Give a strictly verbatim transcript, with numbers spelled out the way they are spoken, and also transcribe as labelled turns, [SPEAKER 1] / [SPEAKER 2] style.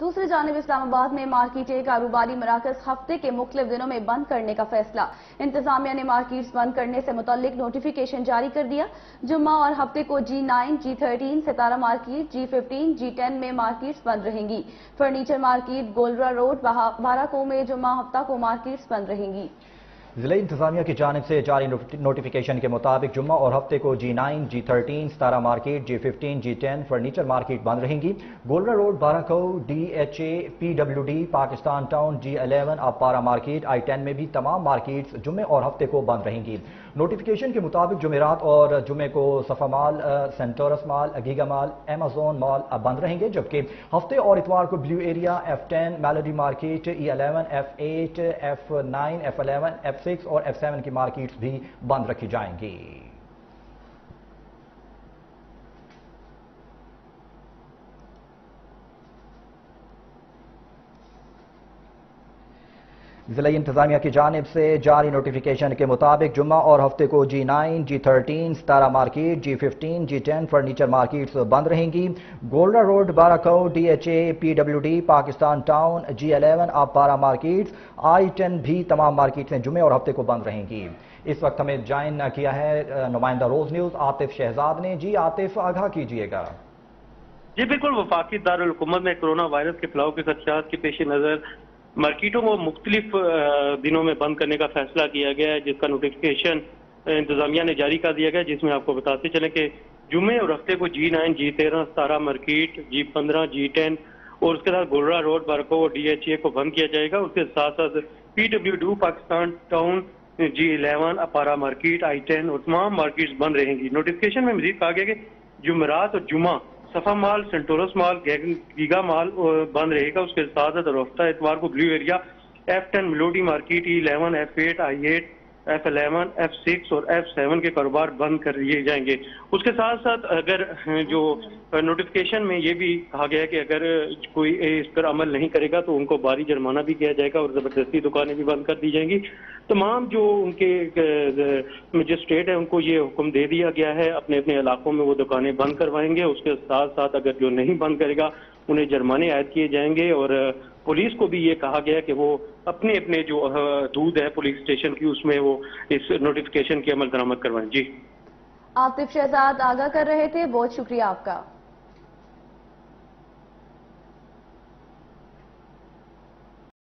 [SPEAKER 1] دوسری جانب اسلام آباد میں مارکیٹیں کاروباری مراکز ہفتے کے مختلف دنوں میں بند کرنے کا فیصلہ۔ انتظامیہ نے مارکیٹس بند کرنے سے متعلق نوٹیفیکیشن جاری کر دیا۔ جمعہ اور ہفتے کو G nine G thirteen Sitara market, G fifteen G ten میں مارکیٹس بند رہیں گی۔ فرنیچر مارکیٹ گولرا روڈ بارہ کو میں جمعہ ہفتہ کو مارکیٹس بند رہیں گی۔
[SPEAKER 2] ضلعی انتظامیہ کی جانب سے جاری نوٹیفیکیشن کے مطابق جمعہ اور ہفتے کو G nine G thirteen Sitara market, G fifteen G ten furniture market بند رہیں گی۔ گولرا روڈ بارہ کو، D H A, P W D, Pakistan town, G eleven Aabpara market, I ten میں بھی تمام مارکیٹس جمعے اور ہفتے کو بند رہیں گی۔ نوٹیفیکیشن کے مطابق جمعرات اور جمعے کو صفا مال، سینٹورس مال، گیگا مال، ایمیزون مال بند رہیں گے، جبکہ ہفتے اور اتوار کو Blue Area, F ten, Melody market, E eleven, F eight, F nine, F eleven, F six اور ایف سیون کی مارکیٹس بھی بند رکھی جائیں گی۔ ضلعی انتظامیہ کی جانب سے جاری نوٹیفیکیشن کے مطابق جمعہ اور ہفتے کو G nine G thirteen Sitara market, G fifteen G ten furniture markets بند رہیں گی۔ گولڈا روڈ بارہ کو، D H A, P W D, Pakistan town, G eleven Aabpara markets, I ten بھی تمام مارکیٹس جمعے اور ہفتے کو بند رہیں گی۔ اس وقت ہمیں جوائن کیا ہے نمائندہ روز نیوز عاطف شہزاد نے۔ جی عاطف، آگاہ کیجیے گا۔
[SPEAKER 3] جی بالکل، وفاقی دارالحکومت میں کرونا وائرس کے پھیلاؤ کے خدشات کے پیش نظر مارکیٹوں کو مختلف دنوں میں بند کرنے کا فیصلہ کیا گیا ہے، جس کا نوٹیفیکیشن انتظامیہ نے جاری کر دیا گیا، جس میں آپ کو بتاتے چلیں کہ جمعے اور ہفتے کو جی نائن جی تیرہ ستارہ مارکیٹ، جی پندرہ جی ٹین اور اس کے ساتھ گولرا روڈ برکو اور ڈی ایچ اے کو بند کیا جائے گا۔ اس کے ساتھ ساتھ P W D, Pakistan town, G eleven Aabpara market, I ten اور تمام مارکیٹس بند رہیں گی۔ نوٹیفیکیشن میں مزید کہا گیا کہ جمعرات اور جمعہ صفا مال، سینٹورس مال، گیگا مال بند رہے گا۔ اس کے ساتھ ساتھ ہفتہ اتوار کو Blue Area, F ten Melody market, E eleven, F eight, I eight, F eleven, F six اور ایف سیون کے کاروبار بند کر دیے جائیں گے۔ اس کے ساتھ ساتھ اگر جو نوٹیفیکیشن میں یہ بھی کہا گیا کہ اگر کوئی اس پر عمل نہیں کرے گا تو ان کو بھاری جرمانہ بھی کیا جائے گا اور زبردستی دکانیں بھی بند کر دی جائیں گی۔ تمام جو ان کے مجسٹریٹ ہیں ان کو یہ حکم دے دیا گیا ہے، اپنے اپنے علاقوں میں وہ دکانیں بند کروائیں گے۔ اس کے ساتھ ساتھ اگر جو نہیں بند کرے گا انہیں جرمانے عائد کیے جائیں گے، اور پولیس کو بھی یہ کہا گیا کہ وہ اپنے اپنے جو حدود ہے پولیس اسٹیشن کی اس میں وہ اس نوٹیفیکیشن کی عمل درآمد کروائیں۔ جی
[SPEAKER 1] عاطف شہزاد آگاہ کر رہے تھے، بہت شکریہ آپ کا۔